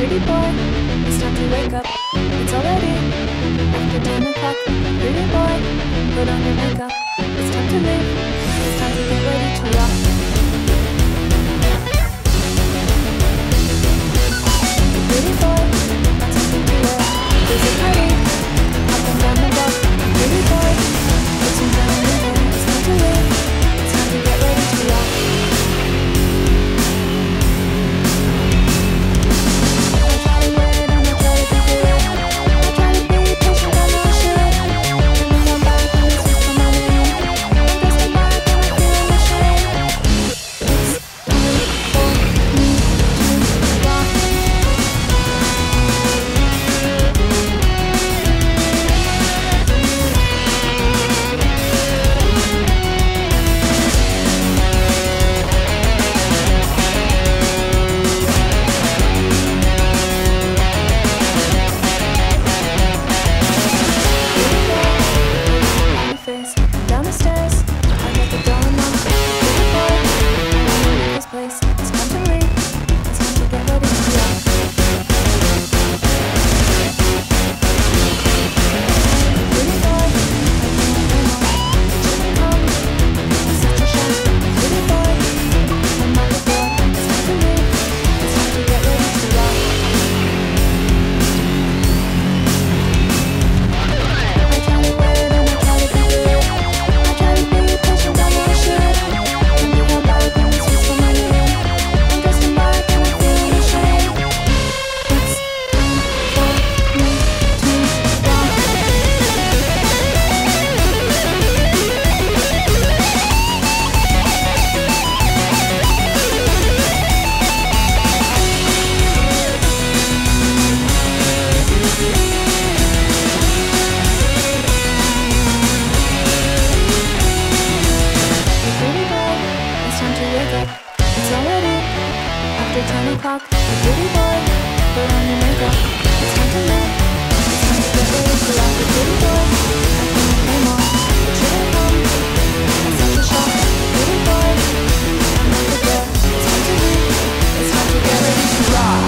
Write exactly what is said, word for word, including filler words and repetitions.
Pretty boy, it's time to wake up. It's already after ten o'clock. Pretty boy, put on your makeup. It's time to leave. It's time to get ready to rock. Pretty boy, got something to wear. There's a party up and down the block. Pretty boy, put some down in your hair. It's time to leave. It's time to get ready to rock. Down the stairs, I got the door unlocked. Pretty boy, I'm in this place. It's time to leave. It's time to get ready to rock. Pretty boy, I can't come. It's such a shock. Pretty boy, I'm at the door. It's time to leave. It's time to get ready to rock. I try to wait and I try to be good. I try to be patient, I know I should. When you come back and it's just for my name, I'm dressing back and I'm feeling ashamed. It's time for me to rock. Pretty boy, it's time to wake up. It's already after ten o'clock. Pretty boy, put on your makeup. It's time to leave. It's time to get ready to rock. Pretty boy, I can't play more. It shouldn't come. It's such a shock. Pretty boy, I'm at the door. It's time to leave. It's time to get ready to rock.